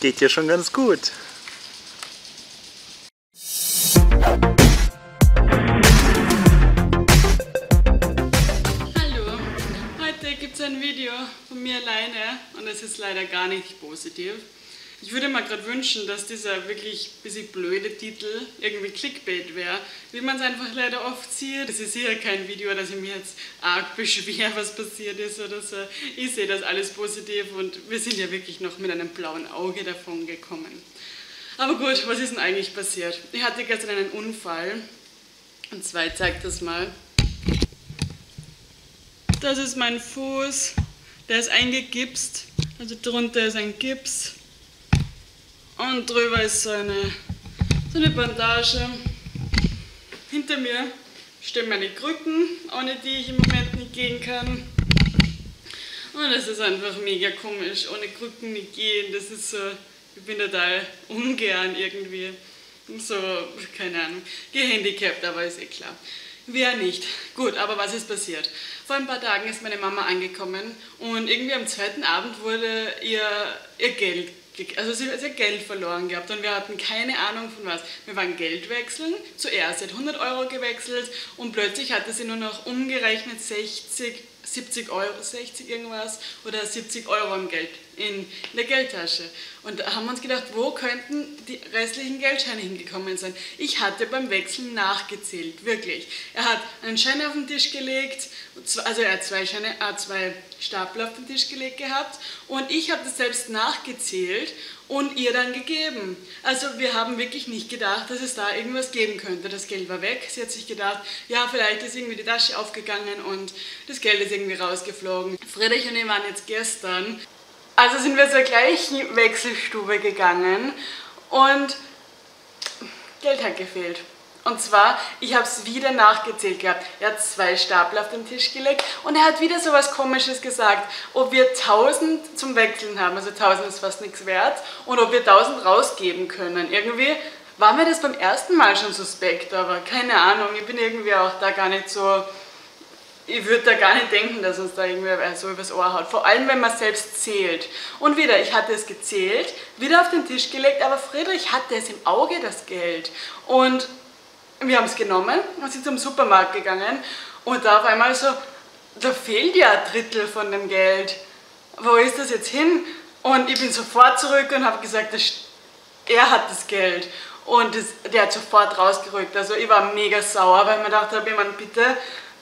geht ja schon ganz gut. Hallo, heute gibt es ein Video von mir alleine und es ist leider gar nicht positiv. Ich würde mir gerade wünschen, dass dieser wirklich ein bisschen blöde Titel irgendwie Clickbait wäre, wie man es einfach leider oft sieht. Es ist sicher kein Video, dass ich mir jetzt arg beschwere, was passiert ist oder so. Ich sehe das alles positiv und wir sind ja wirklich noch mit einem blauen Auge davon gekommen. Aber gut, was ist denn eigentlich passiert? Ich hatte gestern einen Unfall und zwar, ich zeige das mal. Das ist mein Fuß, der ist eingegipst, also drunter ist ein Gips. Und drüber ist so eine Bandage. Hinter mir stehen meine Krücken, ohne die ich im Moment nicht gehen kann. Und es ist einfach mega komisch, ohne Krücken nicht gehen. Das ist so, ich bin total ungern irgendwie. So, keine Ahnung, gehandicapt, aber ist eh klar. Wer nicht. Gut, aber was ist passiert? Vor ein paar Tagen ist meine Mama angekommen und irgendwie am zweiten Abend wurde ihr Geld, also sie hat Geld verloren gehabt und wir hatten keine Ahnung von was. Wir waren Geld wechseln, zuerst sie hat 100 Euro gewechselt und plötzlich hatte sie nur noch umgerechnet 70 Euro, 60 irgendwas oder 70 Euro im Geld, in der Geldtasche. Und da haben wir uns gedacht, wo könnten die restlichen Geldscheine hingekommen sein? Ich hatte beim Wechseln nachgezählt, wirklich. Er hat einen Schein auf den Tisch gelegt, also er hat zwei Stapel auf den Tisch gelegt gehabt und ich habe das selbst nachgezählt und ihr dann gegeben. Also wir haben wirklich nicht gedacht, dass es da irgendwas geben könnte. Das Geld war weg. Sie hat sich gedacht, ja, vielleicht ist irgendwie die Tasche aufgegangen und das Geld ist irgendwie rausgeflogen. Friedrich und ich waren jetzt gestern, also sind wir zur gleichen Wechselstube gegangen und Geld hat gefehlt. Und zwar, ich habe es wieder nachgezählt gehabt. Er hat 2 Stapel auf den Tisch gelegt und er hat wieder so was Komisches gesagt, ob wir 1000 zum Wechseln haben, also 1000 ist fast nichts wert, und ob wir 1000 rausgeben können. Irgendwie war mir das beim ersten Mal schon suspekt, aber keine Ahnung, ich bin irgendwie auch da gar nicht so, ich würde da gar nicht denken, dass uns da irgendwer so übers Ohr haut. Vor allem, wenn man selbst zählt. Und wieder, ich hatte es gezählt, wieder auf den Tisch gelegt, aber Friedrich hatte es im Auge, das Geld. Und wir haben es genommen und sind zum Supermarkt gegangen und da auf einmal so, da fehlt ja ein Drittel von dem Geld. Wo ist das jetzt hin? Und ich bin sofort zurück und habe gesagt, er hat das Geld. Und der hat sofort rausgerückt. Also ich war mega sauer, weil ich mir gedacht habe, ich meine, bitte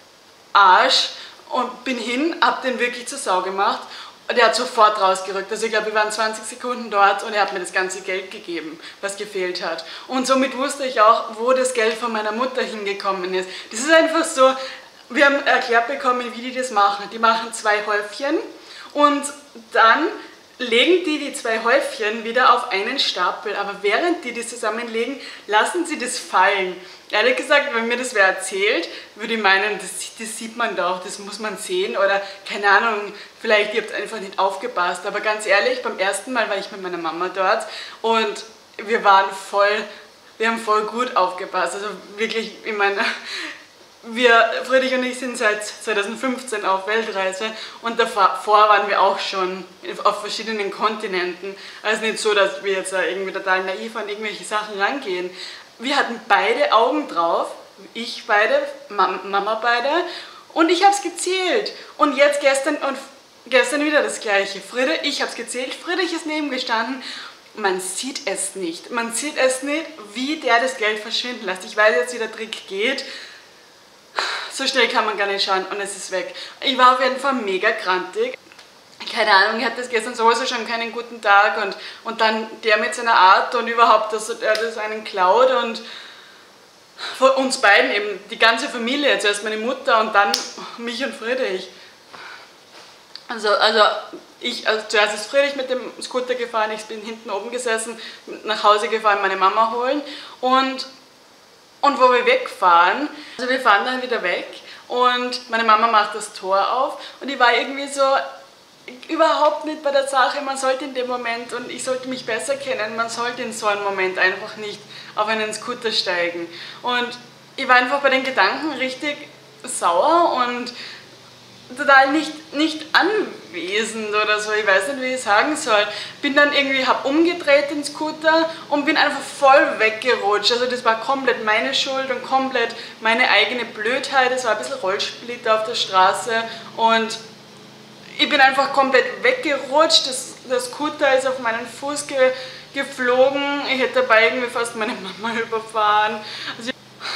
Arsch. Und bin hin, habe den wirklich zur Sau gemacht. Der hat sofort rausgerückt. Also ich glaube, wir waren 20 Sekunden dort und er hat mir das ganze Geld gegeben, was gefehlt hat. Und somit wusste ich auch, wo das Geld von meiner Mutter hingekommen ist. Das ist einfach so, wir haben erklärt bekommen, wie die das machen. Die machen 2 Häufchen und dann legen die 2 Häufchen wieder auf einen Stapel. Aber während die das zusammenlegen, lassen sie das fallen. Ehrlich gesagt, wenn mir das wer erzählt, würde ich meinen, das sieht man doch, das muss man sehen oder keine Ahnung, vielleicht ihr habt einfach nicht aufgepasst. Aber ganz ehrlich, beim ersten Mal war ich mit meiner Mama dort und wir haben voll gut aufgepasst. Also wirklich, ich meine, Friedrich und ich sind seit 2015 auf Weltreise und davor waren wir auch schon auf verschiedenen Kontinenten. Also nicht so, dass wir jetzt irgendwie total naiv an irgendwelche Sachen rangehen. Wir hatten beide Augen drauf, ich beide, Mama beide und ich habe es gezählt. Und jetzt gestern wieder das Gleiche. Ich habe es gezählt, Friedrich ist neben gestanden. Man sieht es nicht. Man sieht es nicht, wie der das Geld verschwinden lässt. Ich weiß jetzt, wie der Trick geht. So schnell kann man gar nicht schauen und es ist weg. Ich war auf jeden Fall mega grantig. Keine Ahnung, ich hatte gestern sowieso schon keinen guten Tag und dann der mit seiner Art und überhaupt, dass er das einen klaut und von uns beiden eben, die ganze Familie, zuerst meine Mutter und dann mich und Friedrich. Also zuerst ist Friedrich mit dem Scooter gefahren, ich bin hinten oben gesessen, nach Hause gefahren, meine Mama holen und wo wir wegfahren, also wir fahren dann wieder weg und meine Mama macht das Tor auf und ich war irgendwie so überhaupt nicht bei der Sache, man sollte in dem Moment, und ich sollte mich besser kennen, man sollte in so einem Moment einfach nicht auf einen Scooter steigen. Und ich war einfach bei den Gedanken richtig sauer und total nicht anwesend oder so, ich weiß nicht, wie ich sagen soll. Bin dann irgendwie, hab umgedreht den Scooter und bin einfach voll weggerutscht. Also das war komplett meine Schuld und komplett meine eigene Blödheit. Es war ein bisschen Rollsplitter auf der Straße und ich bin einfach komplett weggerutscht. Der Scooter ist auf meinen Fuß geflogen. Ich hätte dabei irgendwie fast meine Mama überfahren. Also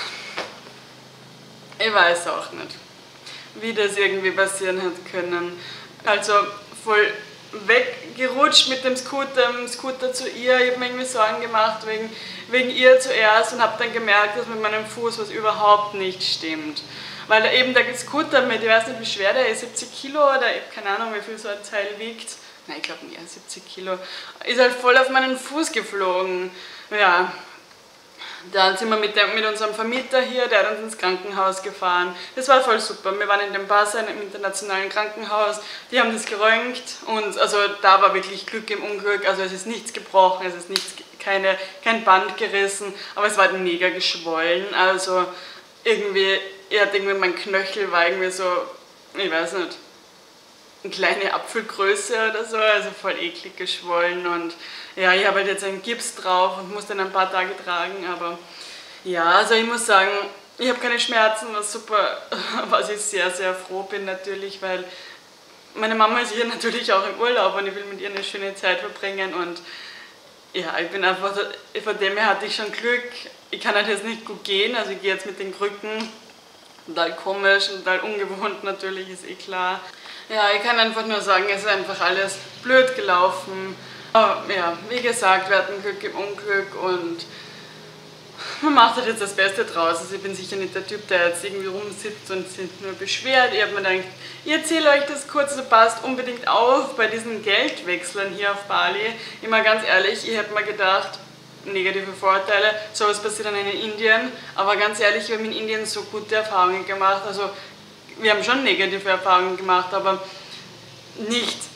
ich weiß auch nicht, wie das irgendwie passieren hat können. Also voll weggerutscht mit dem Scooter zu ihr. Ich habe mir irgendwie Sorgen gemacht wegen ihr zuerst und habe dann gemerkt, dass mit meinem Fuß was überhaupt nicht stimmt. Weil eben der Scooter mit, ich weiß nicht wie schwer der ist, 70 Kilo oder keine Ahnung wie viel so ein Teil wiegt. Nein, ich glaube mehr, 70 Kilo. Ist halt voll auf meinen Fuß geflogen. Ja. Dann sind wir mit unserem Vermieter hier, der hat uns ins Krankenhaus gefahren. Das war voll super. Wir waren in dem Basel, im internationalen Krankenhaus. Die haben das geröntgt und also da war wirklich Glück im Unglück. Also es ist nichts gebrochen, es ist kein Band gerissen, aber es war mega geschwollen. Also irgendwie, mein Knöchel war irgendwie so, ich weiß nicht, eine kleine Apfelgröße oder so, also voll eklig geschwollen und ja, ich habe halt jetzt einen Gips drauf und muss den ein paar Tage tragen, aber ja, also ich muss sagen, ich habe keine Schmerzen, was super, was ich sehr, sehr froh bin natürlich, weil meine Mama ist hier natürlich auch im Urlaub und ich will mit ihr eine schöne Zeit verbringen und ja, ich bin einfach, von dem her hatte ich schon Glück, ich kann halt jetzt nicht gut gehen, also ich gehe jetzt mit den Krücken, total komisch und total ungewohnt natürlich, ist eh klar. Ja, ich kann einfach nur sagen, es ist einfach alles blöd gelaufen. Aber ja, wie gesagt, wir hatten Glück im Unglück und man macht halt jetzt das Beste draus. Also ich bin sicher nicht der Typ, der jetzt irgendwie rumsitzt und sich nur beschwert. Ich habe mir gedacht, ich erzähle euch das kurz, also passt unbedingt auf bei diesen Geldwechseln hier auf Bali. Immer ganz ehrlich, ich habe mir gedacht, negative Vorteile, sowas passiert dann in Indien, aber ganz ehrlich, wir haben in Indien so gute Erfahrungen gemacht, also wir haben schon negative Erfahrungen gemacht, aber nichts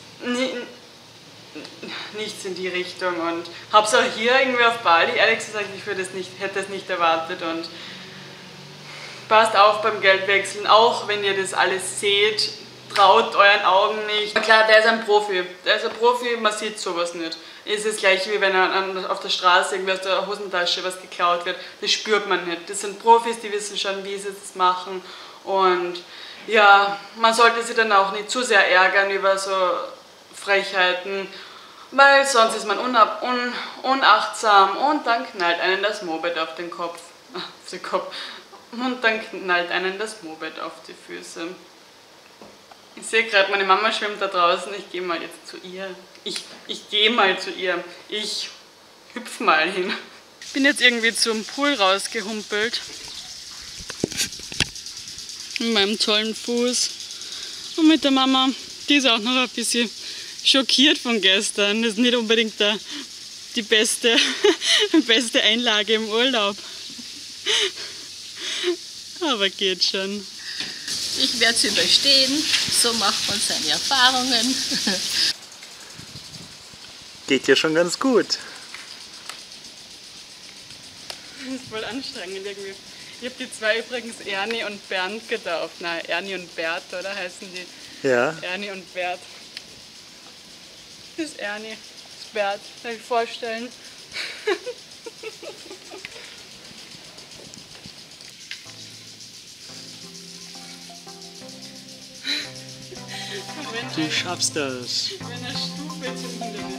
in die Richtung und habe es auch hier irgendwie auf Bali, ehrlich gesagt, hätte es nicht erwartet und passt auf beim Geldwechseln, auch wenn ihr das alles seht, traut euren Augen nicht. Aber klar, der ist ein Profi, man sieht sowas nicht. Es ist das gleiche wie wenn auf der Straße irgendwie aus der Hosentasche was geklaut wird, das spürt man nicht. Das sind Profis, die wissen schon, wie sie das machen und ja, man sollte sich dann auch nicht zu sehr ärgern über so Frechheiten, weil sonst ist man unachtsam und dann knallt einen das Moped auf den Kopf. Und dann knallt einen das Moped auf die Füße. Ich sehe gerade, meine Mama schwimmt da draußen, ich gehe mal jetzt zu ihr. Ich gehe mal zu ihr. Ich hüpf mal hin. Ich bin jetzt irgendwie zum Pool rausgehumpelt. Mit meinem tollen Fuß. Und mit der Mama, die ist auch noch ein bisschen schockiert von gestern. Das ist nicht unbedingt die beste Einlage im Urlaub. Aber geht schon. Ich werde es überstehen, so macht man seine Erfahrungen. Geht ja schon ganz gut. Das ist voll anstrengend irgendwie. Ich habe die zwei übrigens Ernie und Bernd getauft. Nein, Ernie und Bert, oder heißen die? Ja. Ernie und Bert. Das ist Ernie, das ist Bert. Kann ich vorstellen. Du schaffst das. Wenn eine Stufe zum Hindernis